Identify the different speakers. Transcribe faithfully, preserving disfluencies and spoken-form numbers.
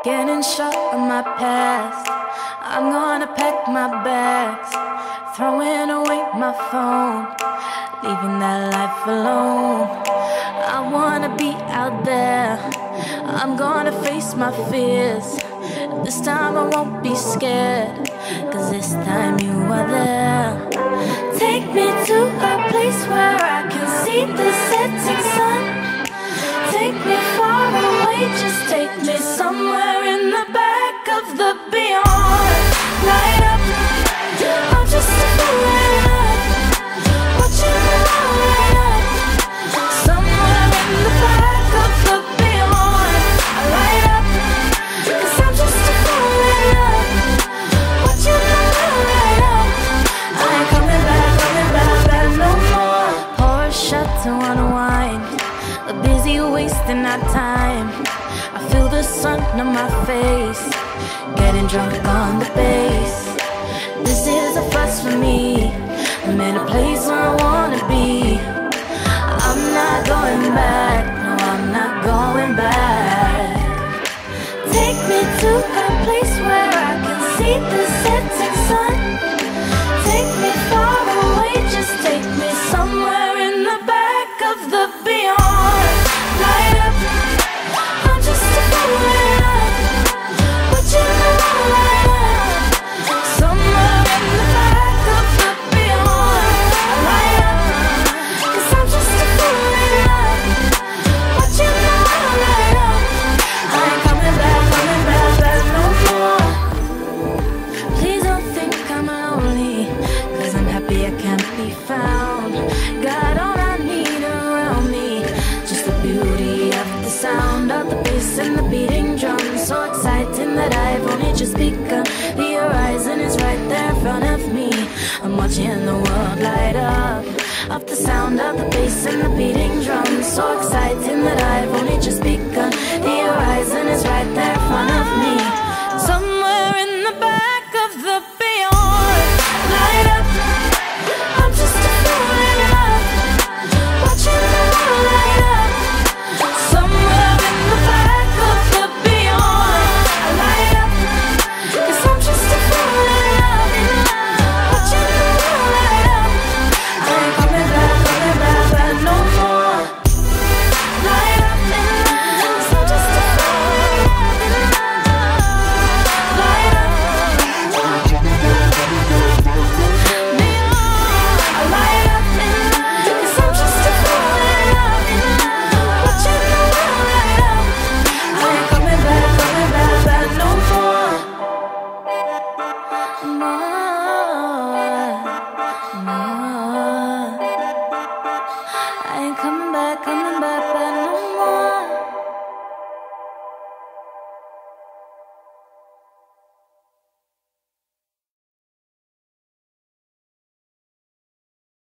Speaker 1: Getting shot on my past. I'm gonna pack my bags, throwing away my phone, leaving that life alone. I wanna be out there. I'm gonna face my fears. This time I won't be scared, cause this time you are there. Take me to a place where I can see the setting sun. Take me far away, just take me somewhere in the back of the beyond. Light up, I'm just a fool light up, watching the world light up. Somewhere in the back of the beyond. Light up, cause I'm just a fool light up, watching the world light up. I ain't coming back, coming back, back no more. Pour a shot to unwind, we're busy wasting our time. I feel the sun on my face, getting drunk on the bass. This is a first for me, I'm in a place where I wanna be. I'm not going back, no I'm not going back. Take me to a place where I can see the setting sun. Take me far away, just take me somewhere in the back of the beyond. Light up, I'm just a fool light up, watching the world light up. Somewhere in the back of the beyond. Light up, cause I'm just a fool light up, watching the world light up. I ain't coming back, coming back, back no more. Please don't think I'm lonely, cause I'm happy I can't be found. Got all I need around me, just the beauty of the sound of the bass and the beating drum. So exciting that I've only just begun. The horizon is right there in front of me. I'm watching the world light up, of the sound of the bass and the beating drum. So exciting that I've only just begun. The horizon is right there in front of me.